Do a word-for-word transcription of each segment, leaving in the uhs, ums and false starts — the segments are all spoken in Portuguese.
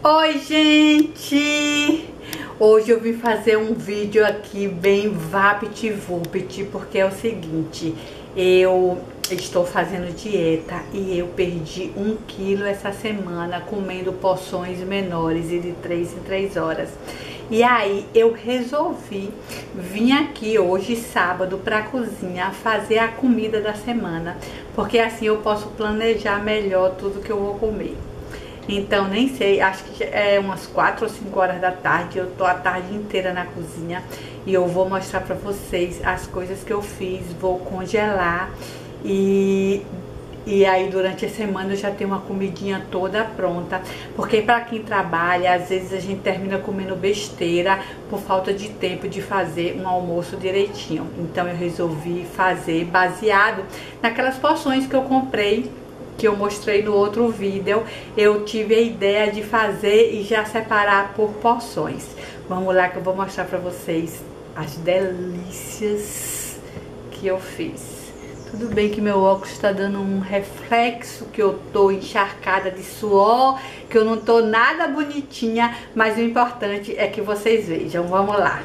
Oi, gente! Hoje eu vim fazer um vídeo aqui bem vapt-vupt, porque é o seguinte, eu estou fazendo dieta e eu perdi um quilo essa semana comendo porções menores e de três em três horas. E aí eu resolvi vir aqui hoje, sábado, para a cozinha fazer a comida da semana, porque assim eu posso planejar melhor tudo que eu vou comer. Então nem sei, acho que é umas quatro ou cinco horas da tarde, eu tô a tarde inteira na cozinha e eu vou mostrar pra vocês as coisas que eu fiz, vou congelar e, e aí durante a semana eu já tenho uma comidinha toda pronta, porque pra quem trabalha, às vezes a gente termina comendo besteira por falta de tempo de fazer um almoço direitinho. Então eu resolvi fazer baseado naquelas porções que eu comprei, que eu mostrei no outro vídeo. Eu tive a ideia de fazer e já separar por porções. Vamos lá que eu vou mostrar pra vocês as delícias que eu fiz. Tudo bem que meu óculos está dando um reflexo, que eu tô encharcada de suor, que eu não tô nada bonitinha, mas o importante é que vocês vejam. Vamos lá.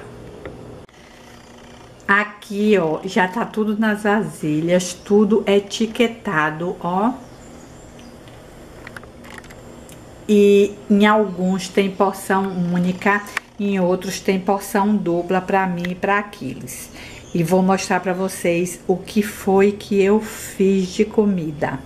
Aqui, ó, já tá tudo nas vasilhas, tudo etiquetado, ó. E em alguns tem porção única, em outros tem porção dupla para mim e para Aquiles. E vou mostrar para vocês o que foi que eu fiz de comida.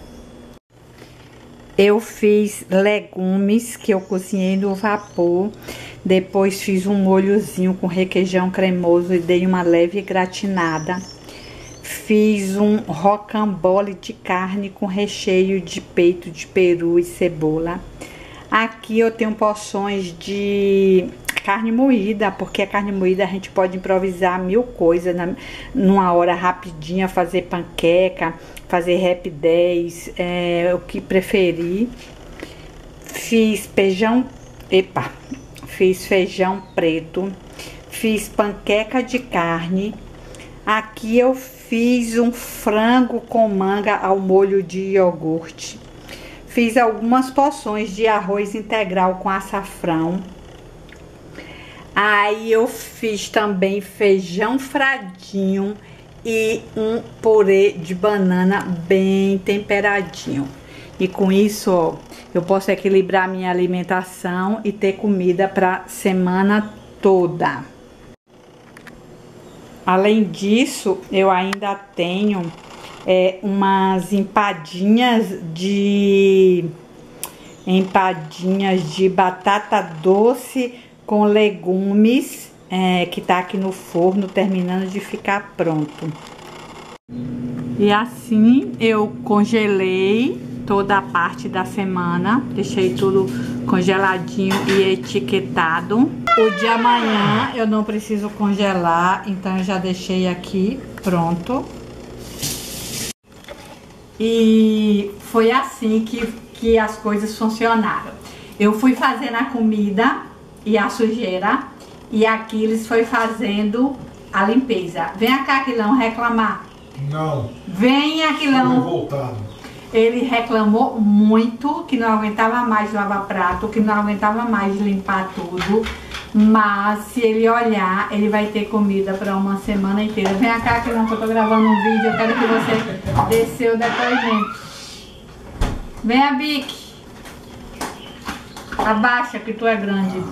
Eu fiz legumes que eu cozinhei no vapor, depois fiz um molhozinho com requeijão cremoso e dei uma leve gratinada. Fiz um rocambole de carne com recheio de peito de peru e cebola. Aqui eu tenho porções de carne moída, porque a carne moída a gente pode improvisar mil coisas, na, numa hora rapidinha, fazer panqueca, fazer rap dez, é, o que preferir. Fiz feijão, epa, fiz feijão preto, fiz panqueca de carne. Aqui eu fiz um frango com manga ao molho de iogurte. Fiz algumas porções de arroz integral com açafrão. Aí eu fiz também feijão fradinho e um purê de banana bem temperadinho. E com isso, ó, eu posso equilibrar minha alimentação e ter comida para semana toda. Além disso, eu ainda tenho É, umas empadinhas de empadinhas de batata doce com legumes, é, que tá aqui no forno terminando de ficar pronto. E assim eu congelei toda a parte da semana, deixei tudo congeladinho e etiquetado. O de amanhã eu não preciso congelar, então eu já deixei aqui pronto. E foi assim que, que as coisas funcionaram. Eu fui fazendo a comida e a sujeira, e Aquiles foi fazendo a limpeza. Vem cá, Aquilão, reclamar. Não. Vem, Aquilão. Estou revoltado. Ele reclamou muito, que não aguentava mais lavar prato, que não aguentava mais limpar tudo. Mas se ele olhar, ele vai ter comida para uma semana inteira. Vem cá, que não, que eu tô gravando um vídeo, eu quero que você dê seu depoimento. Vem a Bic. Abaixa que tu é grande.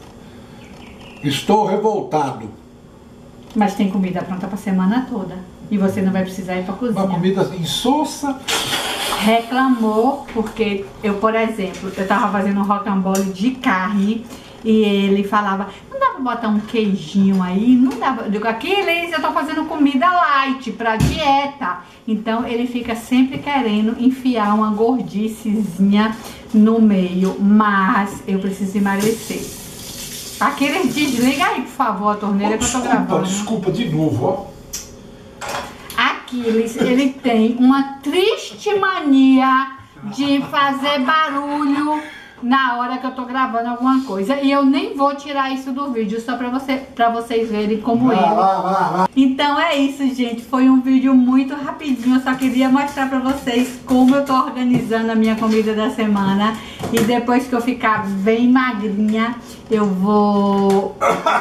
Estou revoltado. Mas tem comida pronta para semana toda. E você não vai precisar ir para cozinha. Uma comida insossa. Reclamou porque eu, por exemplo, eu tava fazendo um rocambole de carne. E ele falava, não dá pra botar um queijinho aí? Não dá pra... Eu digo, Aquiles, eu tô fazendo comida light pra dieta. Então ele fica sempre querendo enfiar uma gordicezinha no meio. Mas eu preciso emagrecer. Aquiles, desliga aí, por favor, a torneira, oh, que desculpa, eu tô gravando. Desculpa de novo, ó. Aquiles, ele tem uma triste mania de fazer barulho na hora que eu tô gravando alguma coisa. E eu nem vou tirar isso do vídeo, só pra, você, pra vocês verem como ele. Então é isso, gente. Foi um vídeo muito rapidinho. Eu só queria mostrar pra vocês como eu tô organizando a minha comida da semana. E depois que eu ficar bem magrinha, eu vou...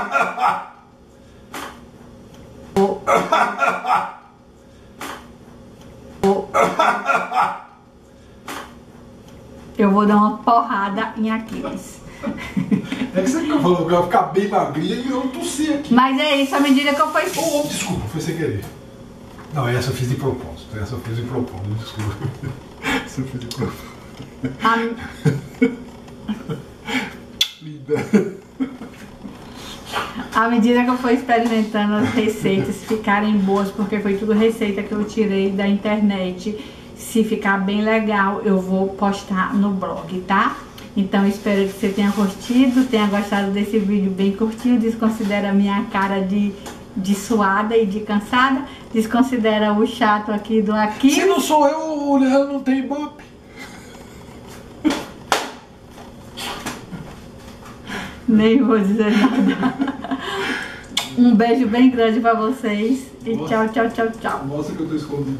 vou... vou... Eu vou dar uma porrada em Aquiles. É que você fica falando que eu vou ficar bem magrinha e eu tossi aqui. Mas é isso, à medida que eu fui... Oh, oh, desculpa, foi sem querer. Não, essa eu fiz de propósito. Essa eu fiz de propósito, desculpa. Essa eu fiz de propósito. Linda. À medida que eu for experimentando as receitas ficarem boas, porque foi tudo receita que eu tirei da internet, se ficar bem legal, eu vou postar no blog, tá? Então espero que você tenha curtido, tenha gostado desse vídeo bem curtinho. Desconsidera a minha cara de, de suada e de cansada. Desconsidera o chato aqui do aqui. Se não sou eu, o Leandro não tem ibope. Nem vou dizer nada. Um beijo bem grande pra vocês. E Nossa. tchau, tchau, tchau, tchau. Mostra que eu tô escondido.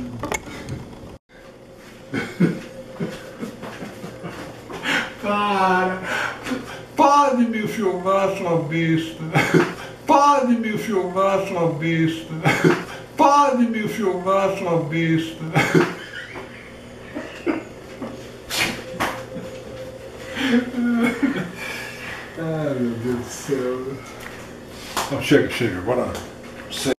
Para! Para de me filmar, sua besta! Para de me filmar, sua besta! Para de me filmar, sua besta! Ai, meu Deus do céu! Não, chega, chega, agora.